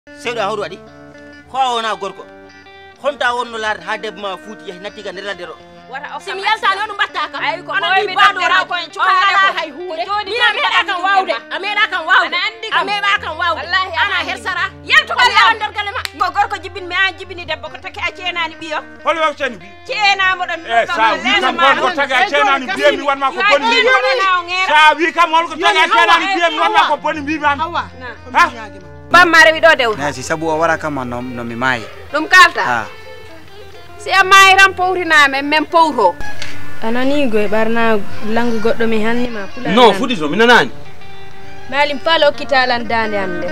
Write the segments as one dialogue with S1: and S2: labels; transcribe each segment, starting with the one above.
S1: sewda hawru adi xawona gorko honta wonno laar ha debma fuuti yahi natiga nerlade ro
S2: sim yalta no batta kam ay ko mi bado ra ko en cukala hay hunde ni meeda kan wawde ameeda kan wawde ameeda kan wawde wallahi ana hersara yalto ko yaw der galema ko gorko jibin mi an jibini debbo ko take a ceenani biyo
S3: hol waw ceni bi
S2: ceena mo don
S3: sa wi kam ko take a ceenani biyo mi wanma ko bonni mi sa wi kam hol ko take a ceenani biyo mi wanma ko bonni mi ban ha
S2: bammare wi do dew
S4: nasi sabu o wara kam no mi mayi
S2: dum kalta si amay ram powrina men powro
S5: anani goy barna langu goddo mi hanni ma pula
S6: no fudi so minanani
S5: malim falo kitalan dande ande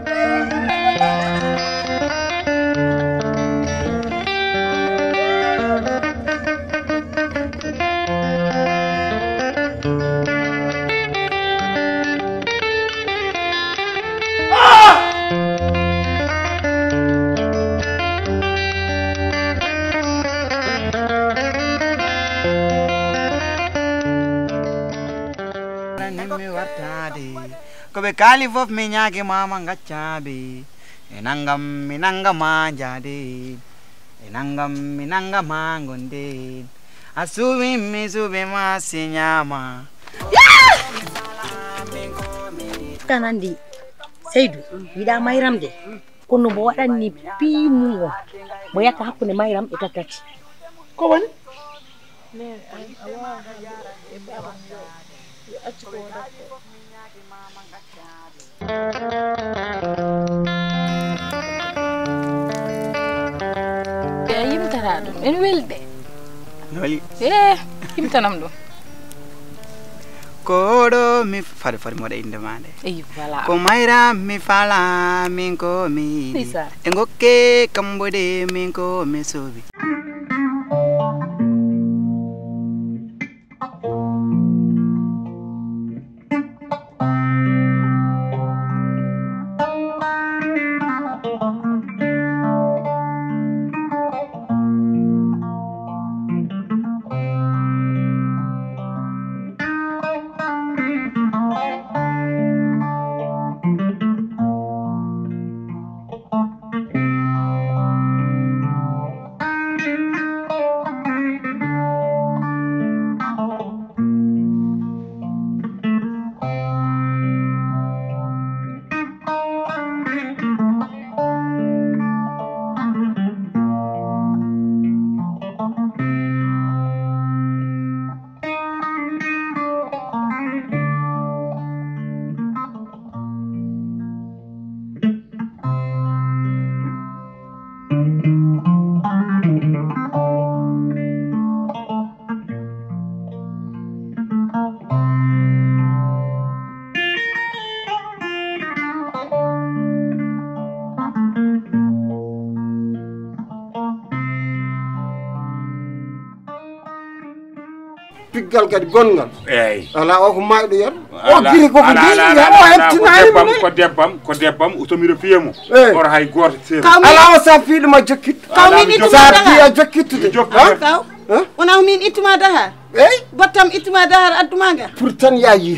S4: Kobe kali fof mi nyaage mama ngaccabe enangam minanga manjade enangam minanga mangonde asubi mi subi ma sinyama
S7: tanandi Seydou wiɗa mayram de kono bo waɗanni piimugo mo yakka hakkunde mayram e tattati
S5: ko woni
S8: yimtara ɗum en welde
S4: noli
S8: yimtanam ɗum
S4: koɗo mi fare moɗa inde mande
S8: voilà
S4: ko mayram mi fala min ko mi e gokke kambude min ko mi sobi
S9: piggal kadi gongal
S3: eyi
S9: ala o ko mayɗo yer o giri koko diri o hebtinani
S3: ko debbam utomiro fiyemo ora hay goto seeɗa
S9: ala o sa fiiɗuma jokkittu sa fiya jokkittude
S10: kaw wona min ittuma dahar
S9: eyi
S10: bottam ittuma dahar adduma nga
S9: pour tan ya yiir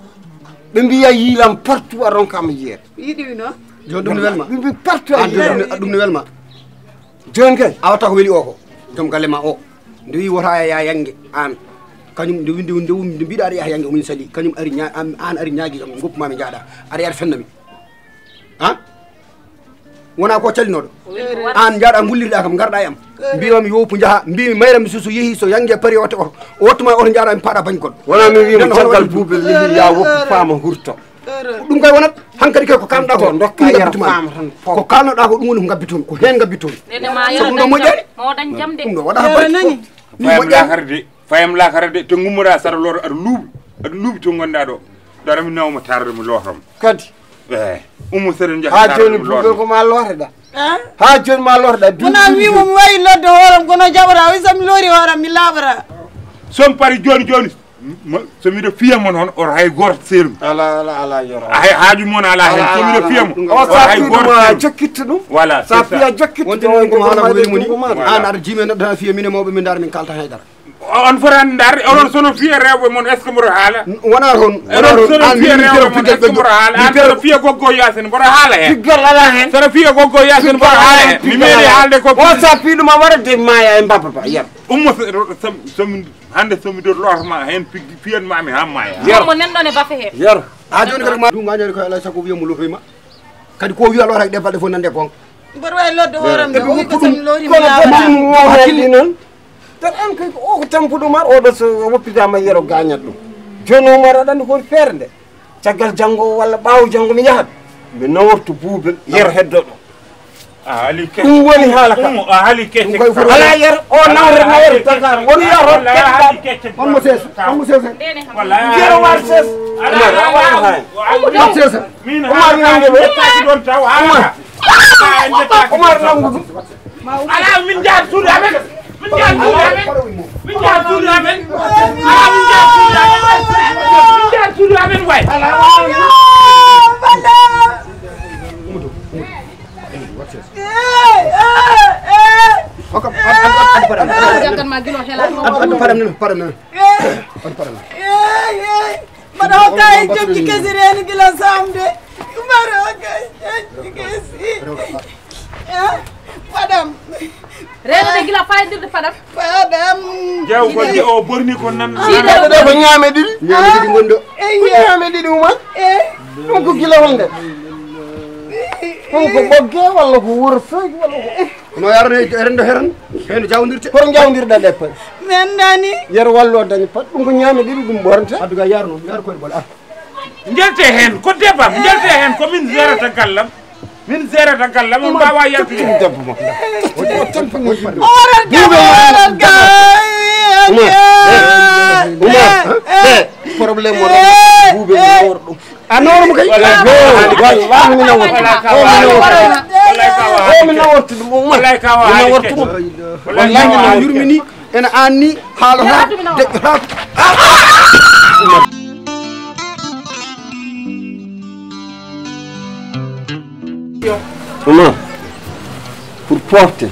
S9: ɓe mbiya yiilam partout a ronkama yiyer
S10: yiɗi no
S9: joni ɗum ne welma ɓe partout
S11: ɗum ne welma
S9: joni kay
S11: a watta ko weeli o ko joom galle ma o nde wi wota ya yangue an kañum nde winde nde mbiɗa aɗa yaha yangue omin sali kañum ari an ari ñaagui am goppumami jaaɗa aɗa yara fennami han wona ko calinoɗo an jaaɗa gullirɗa kam garɗa e am mbimami yoppu jaaha mbimi mayrami suso yeehi so yangue paari oto wottuma oto jaaɗa mi paaɗa bañ goɗɗo
S9: wona mi wima caggal buubel lihi ya woppu faama hurto
S11: ɗum kay wonat hankkadi kay ko kalnoɗa ko
S9: dokka yara faama tan
S11: ko kalnoɗa ko ɗum woni ko gabbitomi ko hen gabbitomi so ɗum ɗo moƴƴani ɗum ɗo waɗa
S3: baɗi fayam lakarade to gummora sara loro aɗa luuɓi to gonɗa ɗo ɗara mi nawma tarde mi lootom
S9: kadi
S3: ummo seɗen
S9: ha joni buugol ko ma looteɗa ha joni ma looteɗa
S10: wona wimo mi wayi lodde hooram kono jaɓata wi somi loori hooram mi laaɓata
S3: somi pari joni so miɗo fiyamo noon oto hay goto seerum
S9: ala yoro
S3: hay haaju moon ala hen so miɗo fiyamo
S9: o sa fiɗuma jokkitta ɗum
S3: voilà
S9: sa fiya jokkitta
S11: wonde ko haala ko weeli moni an aɗa jiimi neɗɗo tan fiya mine mawɓe min daara min kalta haydara
S3: on foran dar on sono fiye rewbe mon est ce que moro hala
S11: wona hon
S3: sono fiye rewbe mon est ce que moro hala an sono fiye goggo yasin moro hala he
S11: tiggal ala hen
S3: sono fiye goggo yasin moro hala he mi meri halde ko
S11: o sa piiduma warade maya e mbapapa yar
S3: ummo somi hande somi do lorma hen piyen mami ha maya
S8: mo nen don e bafe he
S11: yar a joni kadi ma du ngañori ko ala sago wiya mo lofoyma kadi ko wiya lora de balde fo nande gon
S10: mbar way lodde horam de o ko sam lori
S11: mo hakili non tan an kay ko o ko tampuduma o do so woppitama yero gañat dum joni o mara dan ko ferde caggal jango walla baaw jango mi yahat mi nawortu buubel yer heddo do
S3: ali ke
S11: dum woni hala ka
S3: ali ke
S11: ala yer o nawre takar woni yaro on mo ses wallahi yero war ses ala wa ses
S3: min ha ngange be taki don taw ha
S11: Omar nangu
S3: ala min jaar suudu amen min jaar suudu amen min jaar suudu amen ala min jaar suudu amen way ala
S10: Padam.
S8: Rena de gila faydirde padam.
S10: Padam.
S3: Jaw ko di o borni ko nan.
S11: de ko ñaame didi gondo. Ko ñaame didi uma. Dum ko gila wonde. Ko bogge walla ko wuro soy walla ko. No yarne rendo heran. Hen jawdirte. Ko jawdirda deppe.
S10: Men nani.
S11: Yer wallo dañi pat dum ko ñaame didi dum borante. Aduga yarno yar ko bol ah.
S3: Ndelte hen ko debam ndelte hen ko min zerata gallam. min zerata gallam on bawa yaltude debbo mo o tempo mo
S11: problème mo buube nawor dum anor mo kay wallahi mi nawor mi nawor dum wallahi ka wa nawor dum wallahi mi yurmini ena anni haala Oumar pour pofte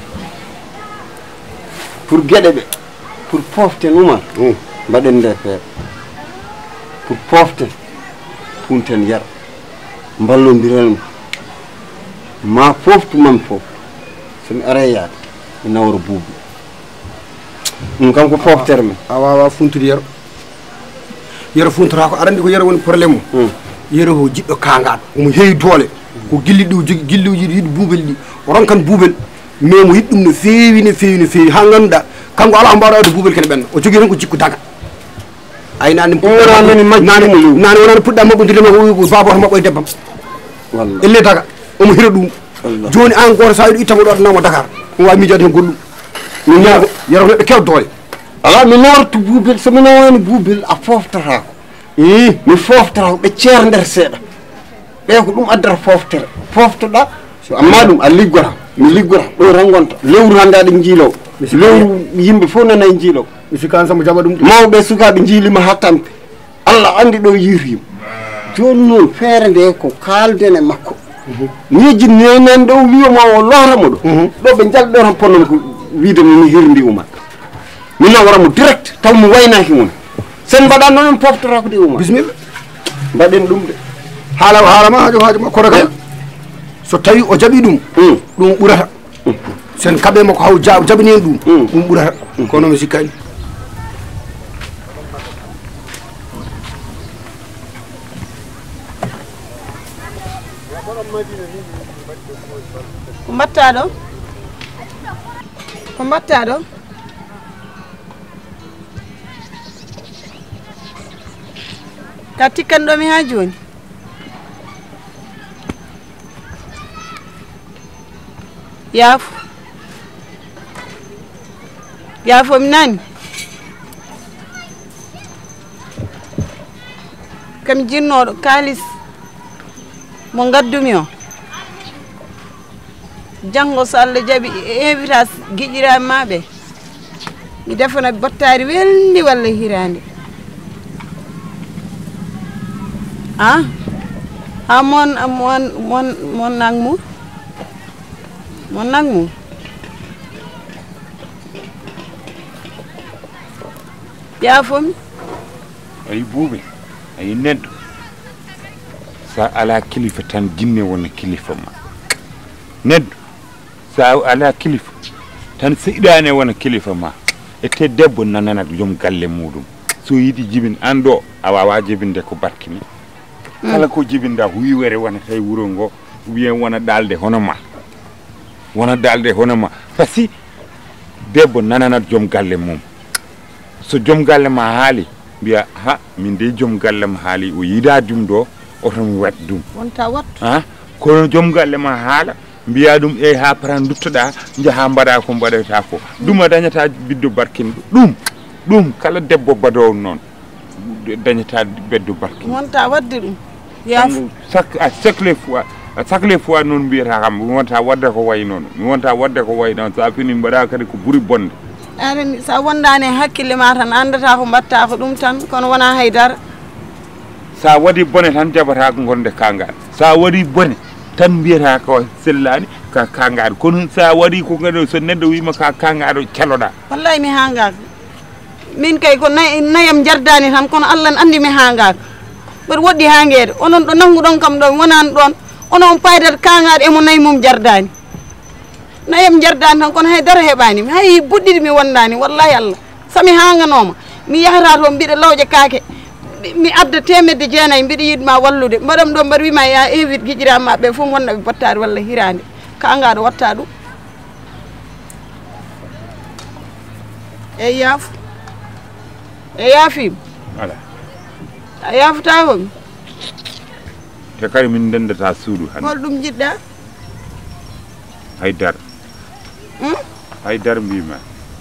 S11: pour gueɗe ɓe pour poften Oumar mbaɗen nde feere pour poften punten yar mballodiren ma foftu mami fof somi ara yaade mi nawra buubi ɗum kam ko poftere men a wawa funtude yero funtora ko arandi ko yero woni probléme o yero ho jiɗɗo kangaɗo omo heewi doole ko gilli gilluji yiɗi buubel ɗi ronkan buubel mais mo yiɗi ɗum no feewi ha ganduɗa kanko ala mbaɗa wadde buubel kene ɓenno o jogui tan ko cikku daga ay nane nane wonani puɗɗa mabɓodirde ma ko baboto mabɓo e debbam elle daga omo hira ɗum joni an goto sa yiɗi ittamo ɗo addanamo Dakar on wawi miijade hen goɗɗum min yaro neɗɗo kew doole ala mi nawartu buubel somi nawani buubel a foftata ko mi foftata ko ɓe ceera nder seeɗa ɓe ko ɗum addata foftere poftoɗa amma ɗum a liggora mi liggora ɗo tan gonta lewru hande aɗa jiilow lewru yimɓe fof nana e jiilow mi sikani samo jaɓa ɗum mawɓe sukaɓe jiilima ha tampe Allah andi ɗo yiirima joni noon feere nde ko kalden e makko miiji nenen ɗo wiyoma o looramo ɗo ɓe jalɗo tan ponnomi ko wiide mi hirndi uma mi nawaramo direct taw mi waynaki mon sen mbaɗanno noon poftata ko ɗi uma bisimilla mbaɗen ɗum de haalama haaju kono kam so tawi o jaɓi ɗum ɗum ɓurata sen kaɓe makko haw jaɓani hen ɗum ɓurata kono mi sikkani
S10: ko mbatta ɗo ko mbatta ɗo ka tikkanɗomi ha joni yaafo mi nani kam jinnoɗo kalis mo gaddumi o janggo so Allah jaaɓi invitas guiƴirami maɓe mi defana bottari welndi walla hirande mon nagmour yaafomi
S3: ay buube ay neddo sa ala kilifa tan jinne wona kilifa ma neddo sa ala kilifa tan seydane wona kilifa ma ete debbo nanana jom galle mudum so yidi jibin ando a wawa jibinde ko barkini kala ko jibinda wiwere wona tay wuro ngo wiye wona dalde hono ma pasi debbo nanana jom galle mum so jom galle ma haali biya ha min de jom galle ma haali o yida dum do oton wat dum
S10: wonta wat
S3: ha kono jom galle ma haala biya dum e ha paran duttoda jaha mbada ko mbadata ko duma dañata biddo barkin dum kala debbo badow non dañata beddo barkin
S10: wonta wadde dum yaaf
S3: chaque fois non biyata kam mi wonta wadde ko way non sa fini mbada kadi ko buri bonde
S10: arani sa wondane hakkille ma tan andata ko batta ko dum tan kono wona haydara
S3: sa wadi bone tan jabata ko gonde kangal sa wadi bone tan biyata ko sellani ka kangaado kono sa wadi ko ngado so neddo wima ka kangaado celoda
S10: wallahi mi hangaka min kay ko nayam jardani tan kono Allah andi mi hangaka ber woddi hangede onon do nangudon kam do wonan don onon paydat kangaado e mo nay mum jardani nayam jardani tan kono hay dara hebani mi hay buddidi mi wondani wallahi Allah sami hanganoma mi yahata to biide lawje kaake mi adda temedde jeenay mbiɗa yidma wallude mbaɗam ɗo mbaɗa wima ya invite guiƴirama ɓe fof wonnaɓe battade walla hirande kangaɗo watta ɗum eyyi yaafima
S3: ala
S10: a yaafata komi
S3: te kadi min dendata suudu hande
S10: holɗum jiɗɗa
S3: haydar mbima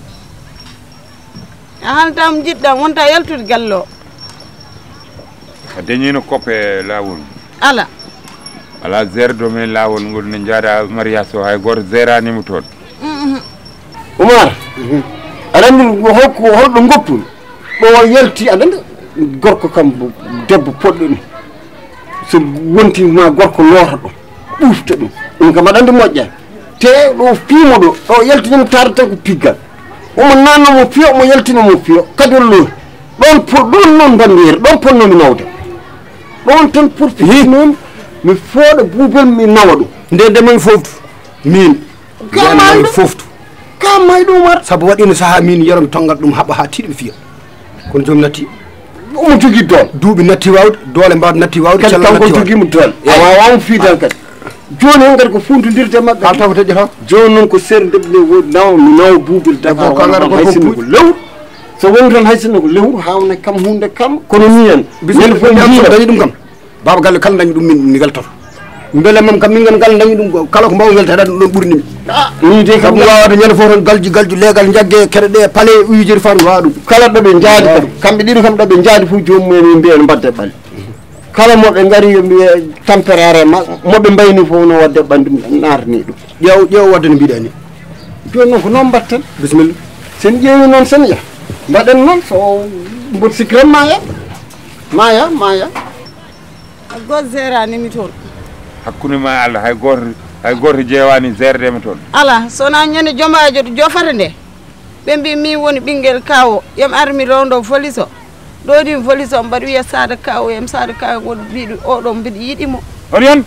S10: a haltam jiɗɗam wonta yaltude galle o
S3: a dañino koppe lawol ala zerdo men lawol ngol ne jaada mariage o hay goto zeranimo toon
S9: Oumar aɗa andi holɗo goppul ɗo yalti aɗa andi gorko kam debbo poɗɗo ɗum so wontima gorko loota ɗum ɓufta ɗum kam aɗa andi moƴƴani te ɗo piimo ɗo yaltinimo tardata ko piggal omo nannomo piyo omo yaltinomo piyo kadi on loori ɗon noon bandiyere ɗon ponnomi nawde ɗon tan porti noon mi fooɗa buubel mi nawa ɗum
S11: nde demomi foftu min
S9: kamayi
S11: foftu
S9: kamayi ɗum war
S11: saabu waɗino saaha min yarom tongal ɗum haɓa ha tiɗmi fiya kono joom natti
S9: omo jogui doole
S11: duuɓi natti wawde doole mbawde natti wawde
S9: kadi kanko joguimo doole a wawamo fiidan kadi joni hen kadi ko fundodirde mabɓe
S11: alta ko taƴƴata
S9: joni noon ko serdebe nde wodi mi nawa buubel dakar haysinno ko lewru so woni tan haysinno ko lewru hawna kam hunde kam kono ni en
S11: bismillah fo dañi ɗum kam baba galle kala dañi ɗum min weltoto beele mam kam min galle dañi ɗum kala ko mbawi weltata ɗum ɗon ɓuurnimi
S9: ni de kam
S11: wawade ñande fof tan galju leegal jagge keɗe ɗe paale uyijiri fa ɗum wawa ɗum
S9: kala ɗoɓe jaadi kadi kamɓe ɗiɗo kam ɗoɓe jaadi fof jomumen mi mbiya no mbadde ɓalle kala moɓe gari yo mbiye tempéraire moɓe mbayni fof no wadde ɓandu narni ɗum
S11: ƴeew wadde no mbiɗa ni
S9: joni noon ko noon mbatten
S11: bisimilla
S9: sen ƴeewi noon sen ya mbaɗen noon so mboɗo sikki tan maya goto
S10: zeranimi toon
S3: hakkude ma Allah hay goto jeewani zerdema toon
S10: ala sona ñande jomajo to jofata nde ɓe mbi min woni ɓinguel kawo yam armi rondo police o ɗoɗimi police o mbaɗa wiya Sada Kawo yam Sada Kawo goɗo mbiɗo oɗo mbiɗa yiɗimo
S3: hol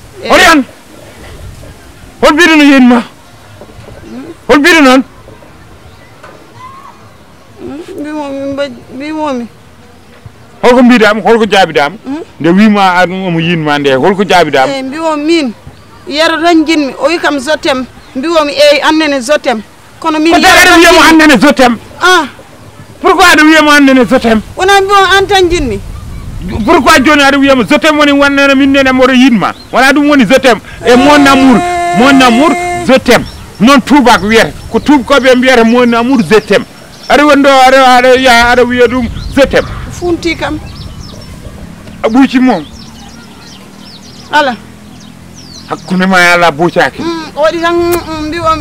S3: mbiɗo no yiɗma hol mbiɗo noon
S10: mbimomi
S3: holko mbiɗama holko jaabiɗama nde wima omo yinma nde holko jaabiɗama
S10: eyyi mbiwomi min yero tan jinmi o wi kam zotem mbiwomi eyyi annene zotem kono min
S3: aɗa wiyamo annene zotem pourquoi aɗa wiyamo annene zotem
S10: wona mbiwomi an tan jinmi
S3: pourquoi joni aɗa wiyamo zotem woni wannene min nene mboɗo yinma wona ɗum woni zotem e mon amour zotem noon tubak wiyata ko tubkoɓe mbiyata mon amour zotem aɗa woni ɗo aɗa wiya ɗum zotem
S10: funti kam
S3: a ɓuuci moom
S10: ala
S3: hakkude ma e Allah ɓuucaki
S10: o waɗi tan mbiwomi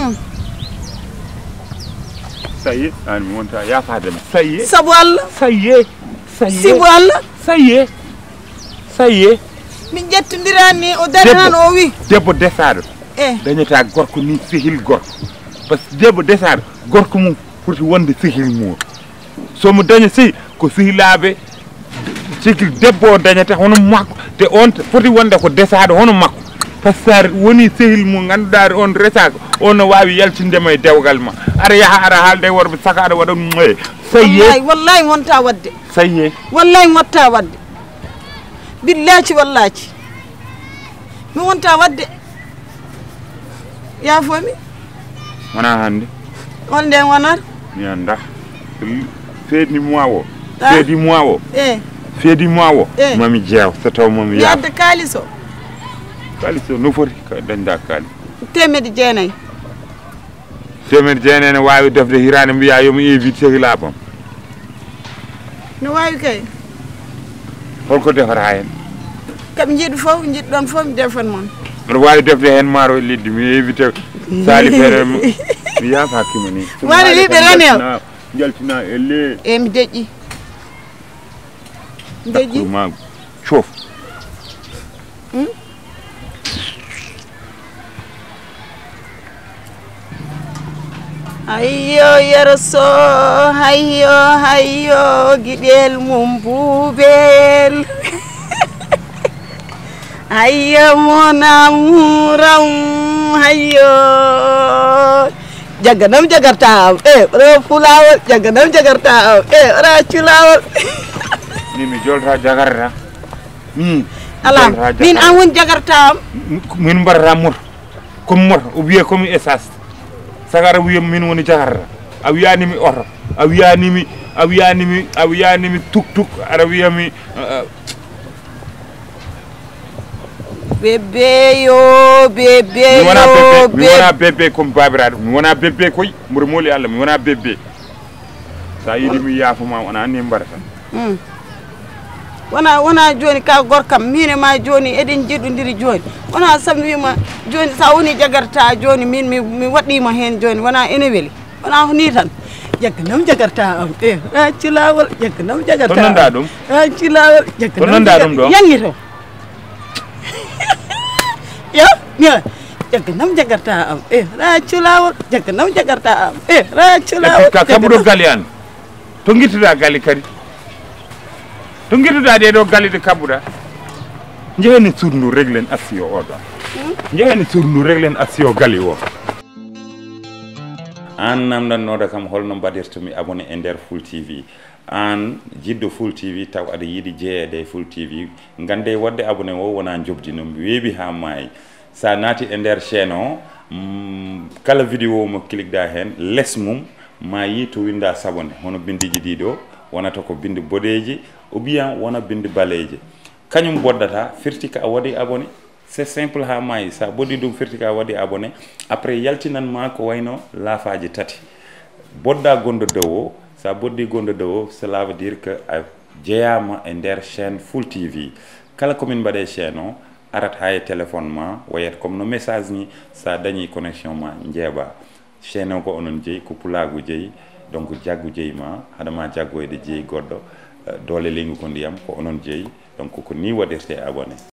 S3: ça y est an mi wonta yafadema ça y est
S10: sabu Allah
S3: ça y est
S10: sibu Allah
S3: ça y est
S10: min ƴettodirani ni o dari tan o wi
S3: debbo desaɗo dañata gorko ni sehil gorko par ce que debbo desaɗo gorko mum foti wonde sehil muɗum somo daña sey ko sehilaaɓe cikki debbo o dañata hono makko te on foti wonde ko desade hono makko par ce que woni sehil mo ganduɗa on resaka on no wawi yaltindema e dewgal ma aɗa yaaha aɗa haalde worɓe saka aɗa waɗa moye saye
S10: wallahi wonta wadde
S3: saye
S10: wallahi watta wadde billahi wallahi mi wonta wadde yaafomi
S3: wona hande
S10: on nden wonata
S3: mi anda feedi mois o feedi mois o feedi mois o mami jeew so taw mami
S10: yadde kalis o
S3: no foti dañda kaali
S10: temedde jeenayyi
S3: ne wawi defde hirande mbiya yomi évite sehilabam
S10: no wawi kay
S3: holko defata hen
S10: kam jiiɗi fof jiɗɗon fof mi defan moon
S3: mbiɗa wawi defde hen maaro e liddi mi évite sali fere mi yafa hakkima ni
S10: waɗa liɗɗe ranel
S3: jaltina e le
S10: mi deƴƴi
S3: ma coof
S10: hayyo yerso hayyo giɗel mum buubel hayyo mon amuram hayyo jagganam jagarta am ɓɗo fulawol jagganam jagarta am ora culawol
S3: min mi jolta jagarta
S10: ala min an woni jagarta am
S3: min mbaɗata moto comme moto o wiye comme essence sagara wiya min woni jagarta a wiyanimi oto a wiyanimi tuk aɗa wiyami
S10: bébé
S3: mi wona bébé comme babiraɗo mi wona bébé koy mboɗo mooli Allah mi wona bébé sa yiiɗi mi yaafuma wona anni mbaɗata
S10: wona joni ka gorkam min e ma joni eɗen jiɗodiri joni wona sam wima joni sa woni jagarta joni min mi waɗɗima hen joni wona ene weeli wona ni tan jagganam jagarta am racci lawol jagganam jagarta
S3: to nanda ɗum
S10: racci lawol
S3: to nanda ɗum ɗo
S10: yangi to jagganam jagarta am racci lawol jagganam jagarta am racci lawol
S3: ka kaɓuɗo gali an to guittuɗa gali kadi to guittuɗa ɗeɗo gali ɗe kaɓuɗa jehani surnu réglen asio oɗo jehani surnu réglen asio gali o an namdannoɗo kam holno mbaɗirtomi abonné e nder Full TV an jiɗɗo Full TV taw aɗa yiiɗi jeeyede Full TV gande wadde abonné o wona jobdino mi weeɓi ha maayi sa naati e nder chaîne o kala vidéo mo cliqueɗa hen less mum ma yi to winda sabone hono bindiji ɗiɗo wonata ko bindi boɗeji ou bien wona bindi baleji kañum boddata firti ka a waɗi abonné c'est simple ha maayi sa boddi ɗum firti ka a waɗi abonné après yaltinanma ko wayno laafaji tati bodda gonɗo dow o sa boddi gonɗo dow o cela veut dire que a jeeyama e nder chaîne Full TV kala komin mbaɗe chaîne o arat ha e téléphone ma wayat comme no message ni sa dañi connexion ma jeeɓa chaîne o ko onon jeeyi ko pulagu jeeyi donc jaggu jeeyi ma haɗama jaggoyde jeeyi goɗɗo doole leygu ko ndiyam ko onon jeeyi donc ko ni waɗirte abonné